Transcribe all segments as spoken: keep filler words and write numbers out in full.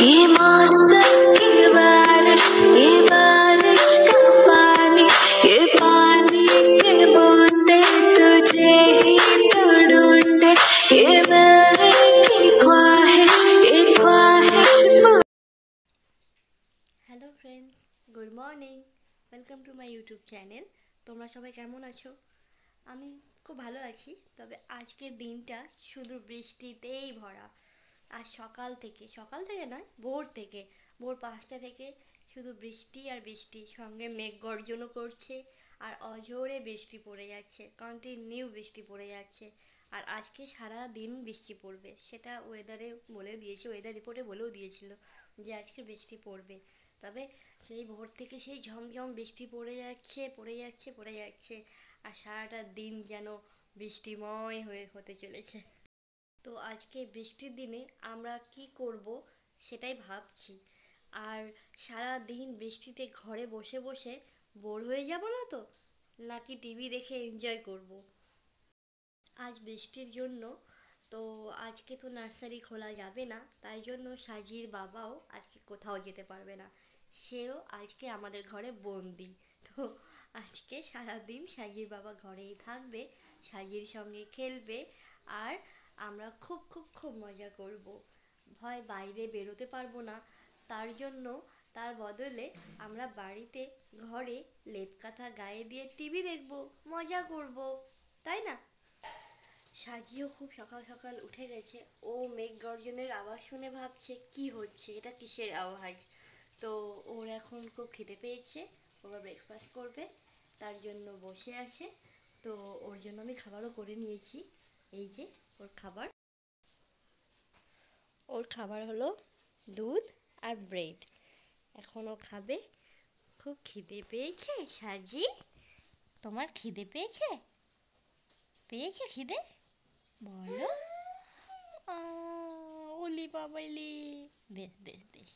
ये मौसम की बारिश, ये बारिश का पानी, ये पानी के बूंदे तुझे ही तो ढूंढे, ये मिलने की ख्वाहिश, ये ख्वाहिश। Hello friend, good morning, welcome to my YouTube channel. তোমরা সবাই কেমন আছো? আমি খুব ভালো আছি। তবে আজকের দিনটা শুধু বৃষ্টিতেই ভরা। আজ সকাল থেকে সকাল থেকে নয় ভোর থেকে ভোর পাঁচটা থেকে শুধু বৃষ্টি আর বৃষ্টি, সঙ্গে মেঘ গর্জনও করছে আর অঝোরে বৃষ্টি পড়ে যাচ্ছে, কন্টিনিউ বৃষ্টি পড়ে যাচ্ছে। আর আজকে সারা দিন বৃষ্টি পড়বে, সেটা ওয়েদারে বলে দিয়েছে, ওয়েদার রিপোর্টে বলেও দিয়েছিল যে আজকে বৃষ্টি পড়বে। তবে সেই ভোর থেকে সেই ঝমঝম বৃষ্টি পড়ে যাচ্ছে পড়ে যাচ্ছে পড়ে যাচ্ছে আর সারাটা দিন যেন বৃষ্টিময় হয়ে হতে চলেছে। তো আজকে বৃষ্টির দিনে আমরা কি করব সেটাই ভাবছি। আর সারা দিন বৃষ্টিতে ঘরে বসে বসে বোর হয়ে যাব না তো, নাকি টিভি দেখে এনজয় করব? আজ বৃষ্টির জন্য তো আজকে তো নার্সারি খোলা যাবে না, তাই জন্য সাজির বাবাও আজকে কোথাও যেতে পারবে না। সেও আজকে আমাদের ঘরে বন্দি। তো আজকে সারাদিন সাজির বাবা ঘরেই থাকবে, সাজির সঙ্গে খেলবে আর আমরা খুব খুব খুব মজা করব। ভয় বাইরে বেরোতে পারবো না, তার জন্য তার বদলে আমরা বাড়িতে ঘরে লেপ কাঁথা গায়ে দিয়ে টিভি দেখব, মজা করব, তাই না? সাজিও খুব সকাল সকাল উঠে গেছে। ও মেঘ গর্জনের আওয়াজ শুনে ভাবছে কি হচ্ছে, এটা কিসের আওয়াজ। তো ওর এখন খুব খিদে পেয়েছে, ওরা ব্রেকফাস্ট করবে, তার জন্য বসে আছে। তো ওর জন্য আমি খাবারও করে নিয়েছি। এই যে ওর খাবার, ওর খাবার হলো দুধ আর ব্রেড। এখন ও খাবে। খুব খিদে পেয়েছে সাজি? তোমার খিদে পেয়েছে? পেয়েছে খিদে? বলো। ওলি বাবাইলি, বেশ বেশ বেশ।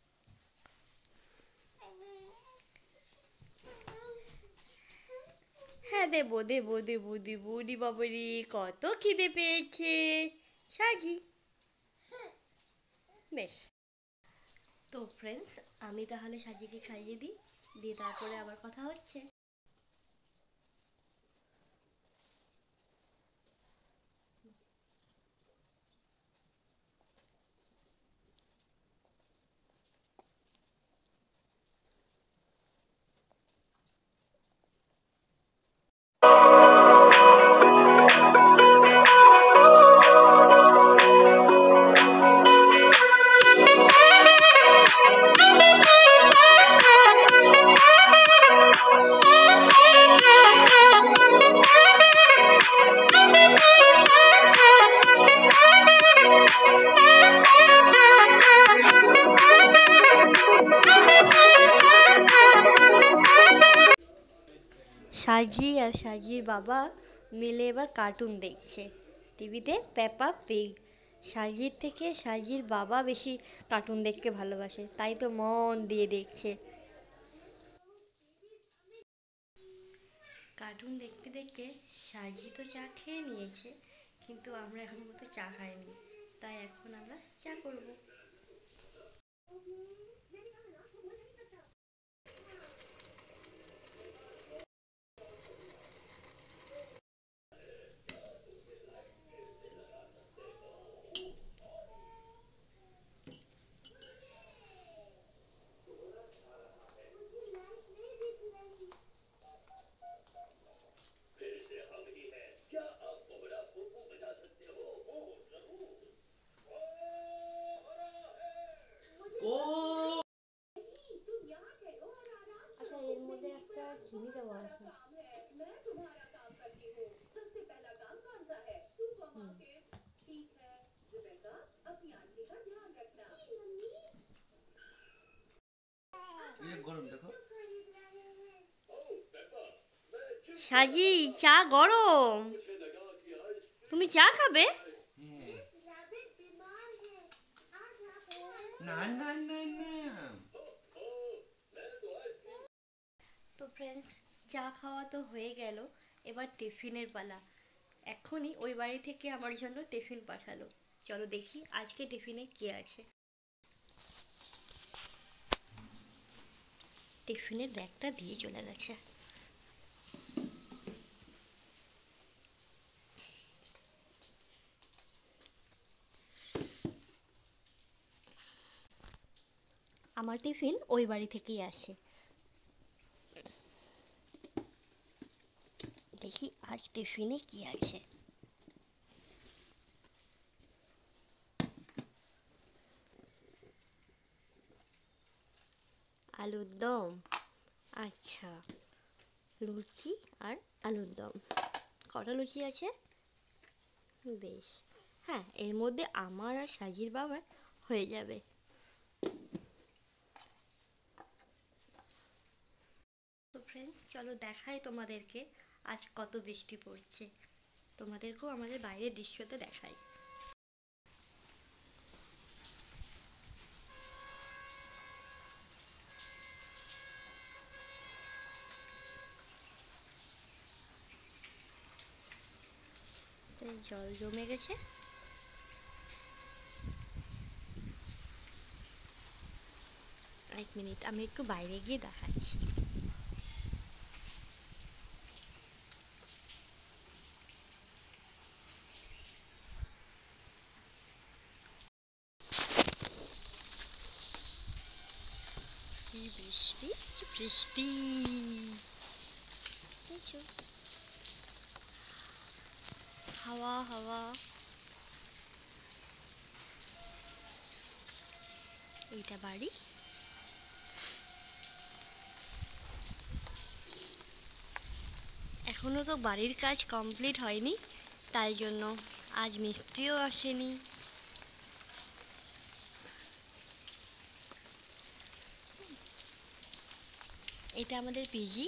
হ্যাঁ দেবো দেবো দেবো দেবো দি বাবারি, কত খিদে পেয়েছে সাজি। বেশ। তো ফ্রেন্ডস, আমি তাহলে সাজিকে খাইয়ে দিই, দিয়ে তারপরে আবার কথা হচ্ছে। সাজি আর সাজির বাবা মিলে এবার কার্টুন দেখছে টিভিতে, পেপা পিগ। সাজির থেকে সাজির বাবা বেশি কার্টুন দেখতে ভালোবাসে, তাই তো মন দিয়ে দেখছে। কার্টুন দেখতে দেখতে সাজি তো চা খেয়ে নিয়েছে, কিন্তু আমরা এখন পর্যন্ত চা খাইনি, তাই এখন আমরা চা করব। আচ্ছা, এর মধ্যে একটা চিনি দেওয়া আছে। সাজি, চা গরম, তুমি চা খাবে? না না না না। তো ফ্রেন্ডস, চা খাওয়া তো হয়ে গেল, এবার টিফিনের পালা। এখনই ওই বাড়ি থেকে আমার জন্য টিফিন পাঠালো। চলো দেখি আজকে টিফিনে কি আছে। টিফিনের ব্যাগটা দিয়ে চলে গেছে। আমার টিফিন ওই বাড়ি থেকেই আসে। দেখি আজ টিফিনে কি আছে। আলুর দম, আচ্ছা, লুচি আর আলুর দম। কটা লুচি আছে? বেশ, হ্যাঁ, এর মধ্যে আমার আর সাজির বাবার হয়ে যাবে। তো ফ্রেন্ড, চলো দেখাই তোমাদেরকে আজ কত বৃষ্টি পড়ছে। তোমাদেরকেও আমাদের বাইরের দৃশ্যতে দেখাই। জল জমে গেছে। এক মিনিট, আমি একটু বাইরে গিয়ে দেখাচ্ছি। কি বৃষ্টি, কি বৃষ্টি! হাওয়া হাওয়া। এইটা বাড়ি। এখনো তো বাড়ির কাজ কমপ্লিট হয়নি, তাই জন্য আজ মিস্ত্রিও আসেনি। এটা আমাদের পিজি,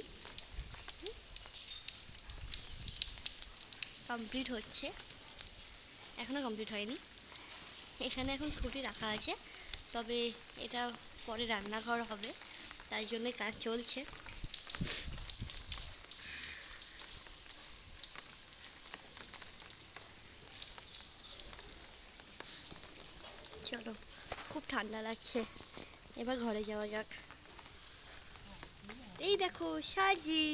কমপ্লিট হচ্ছে, এখনো কমপ্লিট হয়নি। এখানে এখন স্কুটি রাখা আছে, তবে এটা পরে রান্নাঘর হবে, তাই জন্য কাজ চলছে। চলো, খুব ঠান্ডা লাগছে, এবার ঘরে যাওয়া যাক। এই দেখো সাজি।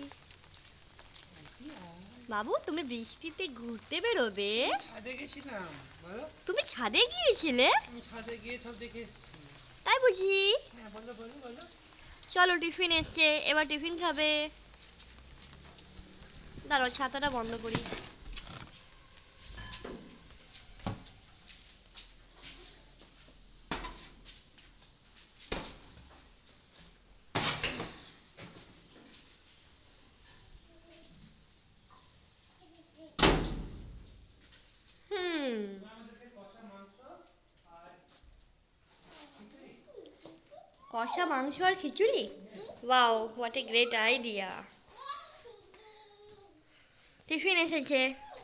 বাবু, তুমি বৃষ্টিতে ঘুরতে বেরোবে? ছাদে গেছিলাম। বলো। তুমি ছাদে গিয়েছিলে? আমি ছাদে গিয়ে সব দেখে এসেছি। তাই বুঝি? হ্যাঁ, বলো বলো বলো। চলো, টিফিন এসছে, এবার টিফিন খাবে। দাঁড়াও, ছাতাটা বন্ধ করি। হুম, কষা মাংস আর খিচুড়ি। Wow, what a great idea. Tiffin এসেছে,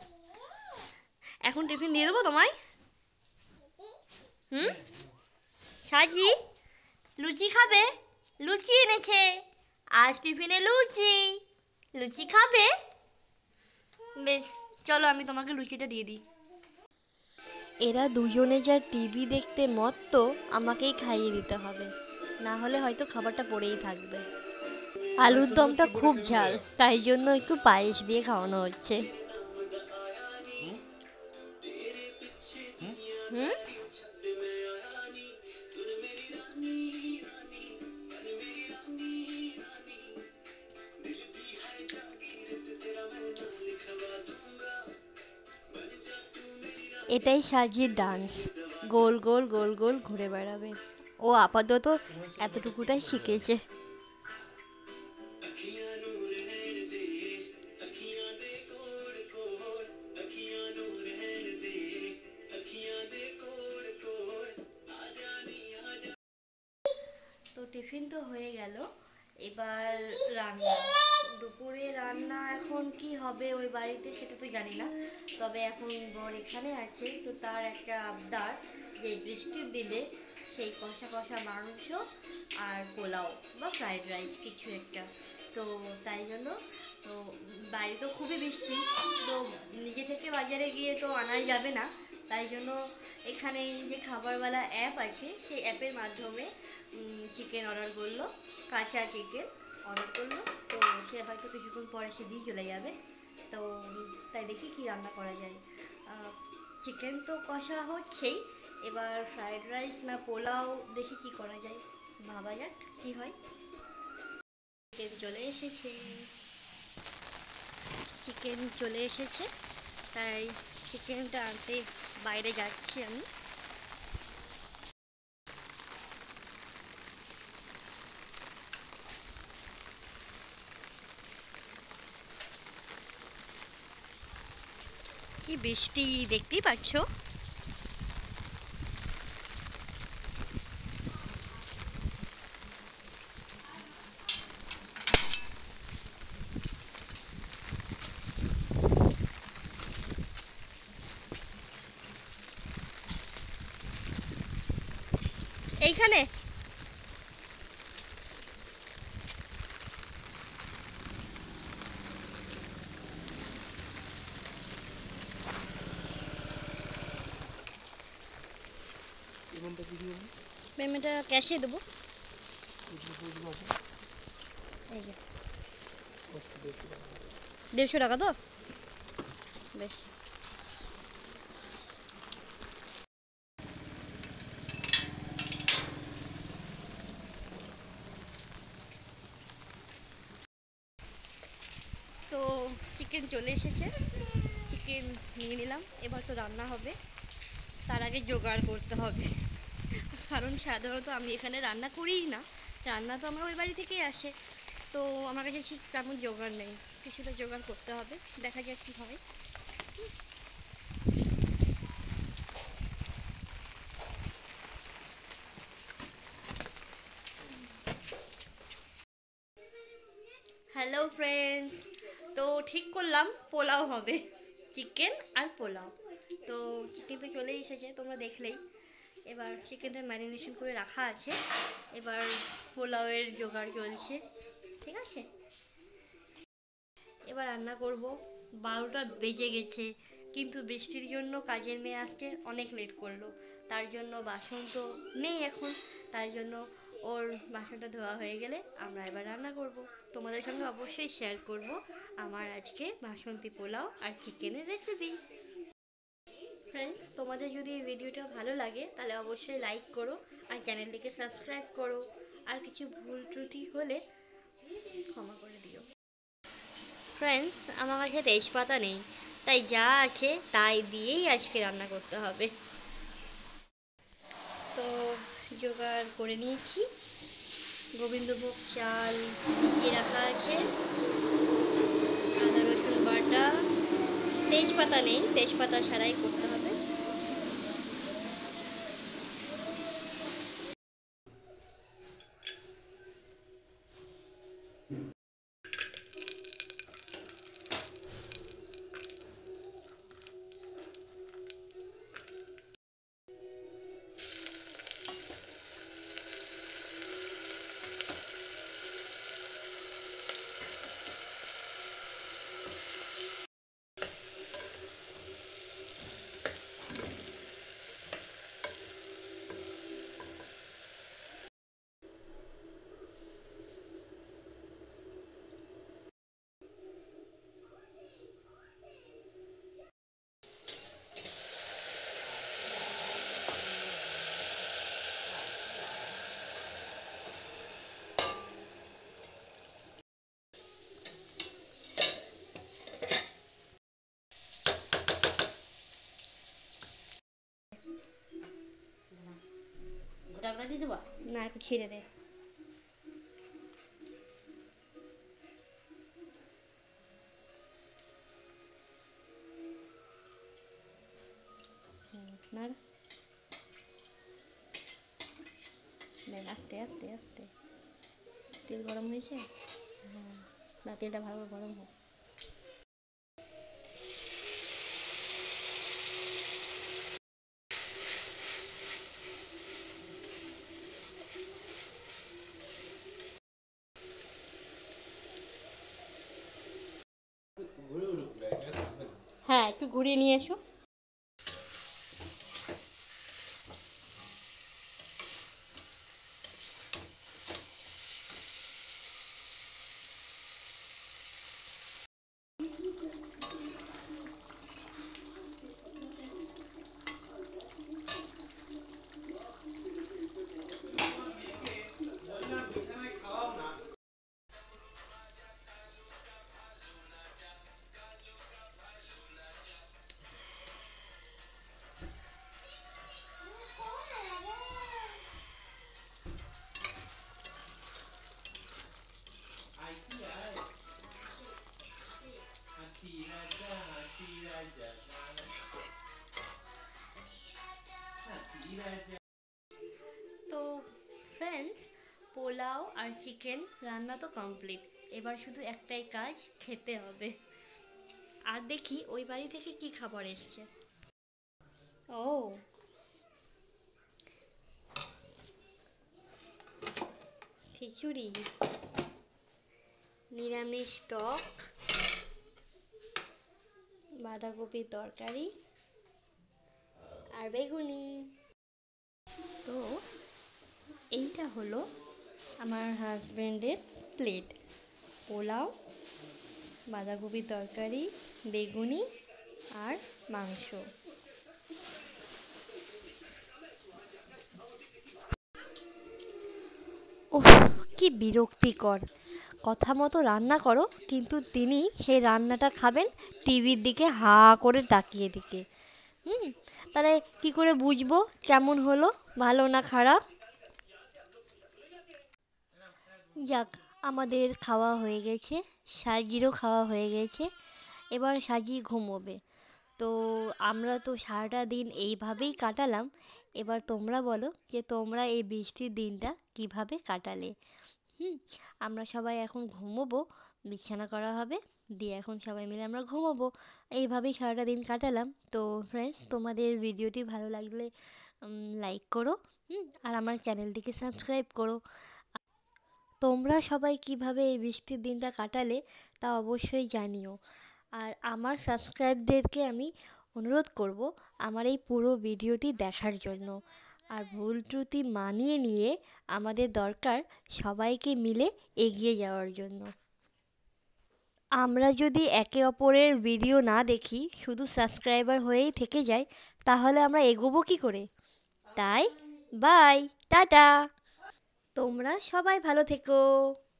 এখন টিফিন দিয়ে দেবো তোমায়। হুম, সাজি, লুচি খাবে? লুচি এনেছে, আজ টিফিনে লুচি। লুচি খাবে? বেশ, চলো আমি তোমাকে লুচিটা দিয়ে দিই। এরা দুজনে যা টিভি দেখতে মত্ত, আমাকেই খাইয়ে দিতে হবে, না হলে হয়তো খাবারটা পড়েই থাকবে। আলুর দমটা খুব ঝাল, তাই জন্য একটু পায়েস দিয়ে খাওয়ানো হচ্ছে। হুম, এটাই সাজির ডান্স, গোল গোল গোল গোল ঘুরে বেড়াবে। ও আপাতত এতটুকুটাই শিখেছে। তো টিফিন তো হয়ে গেল, এবার রান্না। দুপুরে রান্না এখন কি হবে ওই বাড়িতে সেটা তো জানি না, তবে এখন বর এখানে আছে, তো তার একটা আবদার যে বৃষ্টির দিনে সেই কষা কষা মাংস আর পোলাও বা ফ্রাইড রাইস কিছু একটা। তো তাই জন্য, তো বাইরে তো খুবই বৃষ্টি, তো নিজে থেকে বাজারে গিয়ে তো আনাই যাবে না, তাই জন্য এখানে যে খাবারওয়ালা অ্যাপ আছে সেই অ্যাপের মাধ্যমে চিকেন অর্ডার করলো, কাঁচা চিকেন অর্ডার করলো। তো সে হয়তো কিছুক্ষণ পরে সে দিয়ে চলে যাবে। তো তাই দেখি কি রান্না করা যায়। চিকেন তো কষা হচ্ছেই, এবার ফ্রাইড রাইস না পোলাও দেখি কি করা যায়, ভাবা যাক কি হয়। চিকেন চলে এসেছে, চিকেন চলে এসেছে তাই চিকেনটা আনতে বাইরে যাচ্ছি আমি। কি বৃষ্টি দেখতেই পাচ্ছ। এইখানে পেমেন্টটা ক্যাশে দেবো। এই যে দেড়শো টাকা তো বেশ। তো চিকেন চলে এসেছে, চিকেন নিয়ে নিলাম। এবার তো রান্না হবে, তার আগে জোগাড় করতে হবে। কারণ সাধারণত আমি এখানে রান্না করিই না, রান্না তো আমার ওই বাড়ি থেকেই আসে। তো আমার কাছে ঠিক তেমন জোগাড় নেই, কিছুটা জোগাড় করতে হবে, দেখা যাক কী হয়। হ্যালো ফ্রেন্ডস, তো ঠিক করলাম পোলাও হবে, চিকেন আর পোলাও। তো চিকেন তো চলেই এসেছে, তোমরা দেখলেই। এবার চিকেনটা ম্যারিনেশন করে রাখা আছে, এবার পোলাওয়ের জোগাড় চলছে, ঠিক আছে। এবার রান্না করব। বারোটা বেজে গেছে, কিন্তু বৃষ্টির জন্য কাজের মেয়ে আসতে অনেক লেট করলো। তার জন্য বাসন তো নেই এখন, তার জন্য ওর বাসনটা ধোয়া হয়ে গেলে আমরা এবার রান্না করব। তোমাদের সঙ্গে অবশ্যই শেয়ার করব আমার আজকে বাসন্তী পোলাও আর চিকেনের রেসিপি। ফ্রেন্ডস, তোমাদের যদি এই ভিডিওটা ভালো লাগে তাহলে অবশ্যই লাইক করো আর চ্যানেলটিকে সাবস্ক্রাইব করো। আর কিছু ভুল ত্রুটি হলে ক্ষমা করে দিও। ফ্রেন্ডস, আমার কাছে তেজপাতা নেই, তাই যা আছে তাই দিয়েই আজকে রান্না করতে হবে। তো জোগাড় করে নিয়েছি, গোবিন্দভোগ চাল ভিজিয়ে রাখা আছে, আদা রসুন বাটা, তেজপাতা নেই, তেজপাতা ছাড়াই করতে হবে। না, একটু ছিঁড়ে দে। না দেন, আস্তে আস্তে আস্তে। তেল গরম হয়েছে? হ্যাঁ, না, তেলটা ভালো গরম হোক। হ্যাঁ, একটু ঘুরিয়ে নিয়ে এসো। ফ্রেন্ডস, পোলাও আর চিকেন রান্না তো কমপ্লিট। এবার শুধু একটাই কাজ, খেতে হবে। আর দেখি ওই বাড়ি থেকে কি খাবার এসছে। ও, খিচুড়ি, নিরামিষ টক, বাঁধাকপির তরকারি আর বেগুনি। তো এইটা হলো আমার হাজব্যান্ডের প্লেট। পোলাও, বাঁধাকপির তরকারি, বেগুনি আর মাংস। উফ, কি বিরক্তিকর! কথা মতো রান্না করো, কিন্তু তিনি সেই রান্নাটা খাবেন টিভির দিকে হা করে তাকিয়ে দিকে। হুম, তাহলে কি করে বুঝবো কেমন হলো, ভালো না খারাপ? যাক, আমাদের খাওয়া হয়ে গেছে, সাজিরও খাওয়া হয়ে গেছে। এবার সাজি ঘুমোবে। তো আমরা তো সারাটা দিন এইভাবেই কাটালাম। এবার তোমরা বলো যে তোমরা এই বৃষ্টির দিনটা কিভাবে কাটালে। হুম, আমরা সবাই এখন ঘুমোবো, বিছানা করা হবে, দিয়ে এখন সবাই মিলে আমরা ঘুমোবো। এইভাবেই সারাটা দিন কাটালাম। তো ফ্রেন্ডস, তোমাদের ভিডিওটি ভালো লাগলে লাইক করো, হুম, আর আমার চ্যানেলটিকে সাবস্ক্রাইব করো। তোমরা সবাই কিভাবে এই বৃষ্টির দিনটা কাটালে তা অবশ্যই জানিও। আর আমার সাবস্ক্রাইবদেরকে আমি অনুরোধ করব আমার এই পুরো ভিডিওটি দেখার জন্য। আর ভুল ত্রুটি মানিয়ে নিয়ে আমাদের দরকার সবাইকে মিলে এগিয়ে যাওয়ার জন্য। আমরা যদি একে অপরের ভিডিও না দেখি, শুধু সাবস্ক্রাইবার হয়েই থেকে যাই, তাহলে আমরা এগোবো কি করে? তাই বাই, টাটা। তোমরা সবাই ভালো থেকো।